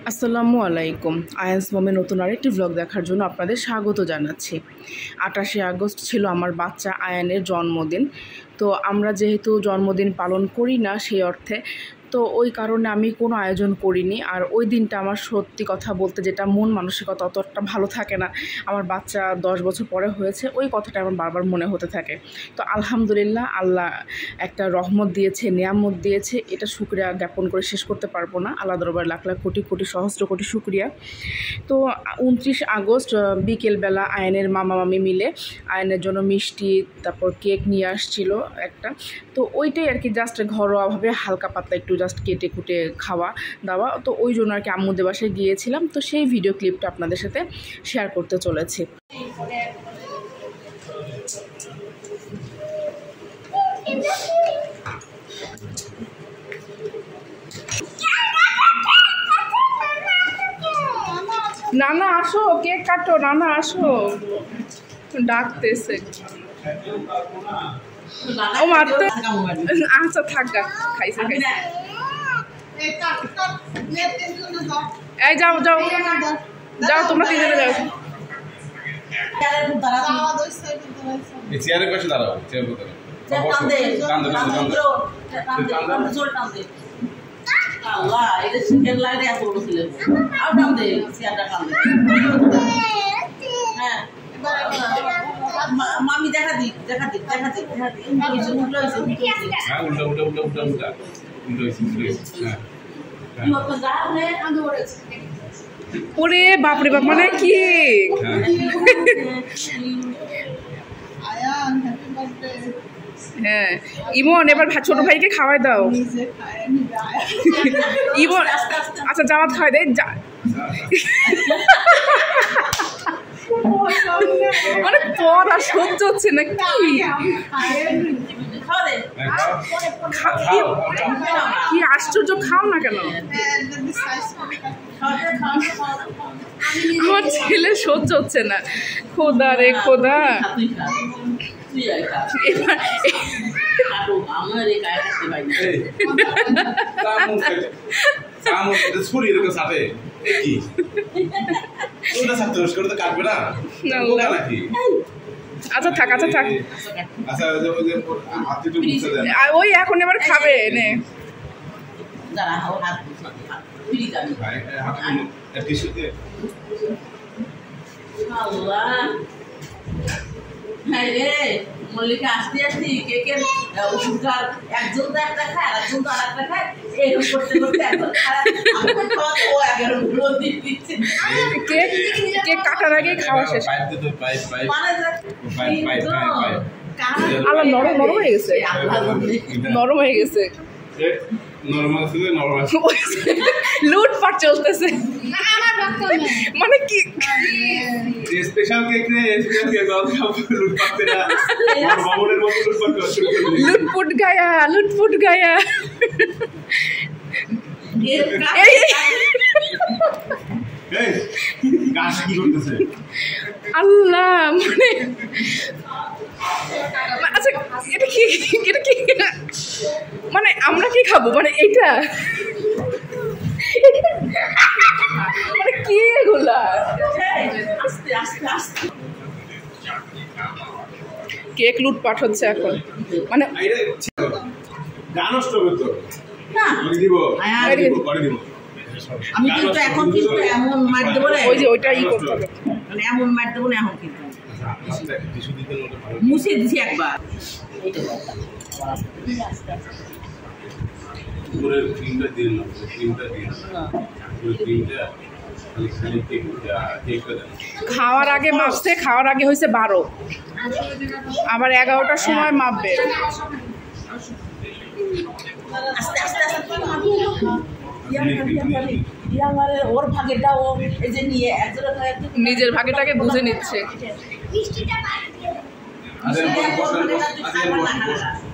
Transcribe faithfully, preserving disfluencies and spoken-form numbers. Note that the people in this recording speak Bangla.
আসসালামু আলাইকুম। আয়ান্স মমে নতুন আরেকটি ব্লগ দেখার জন্য আপনাদের স্বাগত জানাচ্ছি। আটাশে আগস্ট ছিল আমার বাচ্চা আয়ানের জন্মদিন। তো আমরা যেহেতু জন্মদিন পালন করি না সেই অর্থে, তো ওই কারণে আমি কোনো আয়োজন করিনি। আর ওই দিনটা আমার সত্যি কথা বলতে যেটা মন মানসিকতা অতটা ভালো থাকে না। আমার বাচ্চা দশ বছর পরে হয়েছে, ওই কথাটা আমার বারবার মনে হতে থাকে। তো আলহামদুলিল্লাহ, আল্লাহ একটা রহমত দিয়েছে, নিয়ামত দিয়েছে, এটা শুকরিয়া জ্ঞাপন করে শেষ করতে পারবো না। আল্লাহ দরবার লাখ লাখ কোটি কোটি সহস্র কোটি শুকরিয়া। তো উনত্রিশ আগস্ট বিকেলবেলা আয়নের মামা মামি মিলে আয়নের জন্য মিষ্টি, তারপর কেক নিয়ে আসছিল একটা। তো ওইটাই আর কি, জাস্ট ঘরোয়াভাবে হালকা পাতলা একটু জাস্ট কেটে কুটে খাওয়া দাওয়া। তো ওই জন্য আর কি আম্মুদের বাসায় গিয়েছিলাম। তো সেই ভিডিও ক্লিপটা আপনাদের সাথে শেয়ার করতে চলেছি। নানা আসো, কেক কাটো, নানা আসো, ডাকতেছে। ও মারতে, আচ্ছা থাক, খাইছে খাইছে। এই যাও যাও যাও, তোমরা তিনজনে যাও। চেয়ারের পাশে দাঁড়াও, চেয়ার করতে আল্লাহ এটা শিখের লাগে এত বড় ছিল আর দাম দে চেয়ারটা কাম দে হ্যাঁ মামি দেখা দি দেখা দি দেখা দি দেখা দি উল্টো হইছে উল্টো হইছে হ্যাঁ উল্টো উল্টো উল্টো উল্টো উল্টো উল্টো হইছে উল্টো হইছে হ্যাঁ কি হতো যাওনে আগে ওরেছে ওরে বাপ রে বাপ, মানে কি আয়ান হ্যাপি বার্থডে। হ্যাঁ ইমন, এবার ছোট ভাইকে খাওয়াই দাও। ইমন আচ্ছা জামাত খাওয়াই দেয়। মানে পড়া সহ্য হচ্ছে না কি আশ্চর্য, খাও না কেন? আমার ছেলে সহ্য হচ্ছে না, খোদা রে খোদা। এবার আমার এই গায়ে রাখতে পারি সামনে এটা ছুরি এরকম সাথে কি ওটা সাথে ওর তো কাটবে না ওটা নাকি। আচ্ছা থাক, আচ্ছা থাক, আচ্ছা ওই যে হাতে একটু মুছে দেন। ওই এখন এবার খাবে নে। যারা হাত ফ্রি যাবে ভাই হাতে টিস্যু দিয়ে আল্লাহ। হ্যাঁ রে মল্লিকা আসতে আসতে কেকের সুগার একজন তো একটা খায় আর একজন তো আর একটা খায়, এরকম করতে করতে এখন ও এগারো গুলো দিয়ে দিচ্ছে। কেক কেক কাটার আগে খাওয়া শেষ। আল্লাহ নরম নরম হয়ে গেছে, নরম হয়ে গেছে, লুটপাট চলতেছে। মানে কি স্পেশাল কেক রে, স্পেশাল কেক লুটপাট না, আমার বাবুরের মতো লুটপাট করছে। লুটপুট গায়া, লুটপুট গায়া। এই গাছ কি করতেছে আল্লাহ, মানে আচ্ছা এটা কি, এটা কি মানে আমরা কি খাবো, মানে এইটা মানে কি এগুলা? আস্তে আস্তে আস্তে কেক লুটপাট হচ্ছে এখন, মানে গান নষ্ট করতে না দিব করে দিব। আমি কিন্তু এখন কিন্তু এমন মার দেবো রে, ওই যে ওইটা ই করতে হবে, মানে এমন মার দেবো না এখন কিন্তু মুছে দিছি একবার। পুরো ক্রিমটা দিয়ে না, ক্রিমটা দিয়ে না, পুরো ক্রিমটা খালি খালি কেকটা কেকটা দেন। খাওয়ার আগে মাপছে, খাওয়ার আগে হয়েছে বারো, আবার এগারোটার সময় মাপবে। আস্তে আস্তে আস্তে ওর ভাগেটা ও এই যে নিয়ে নিজের ভাগেটাকে বুঝে নিচ্ছে। আচ্ছা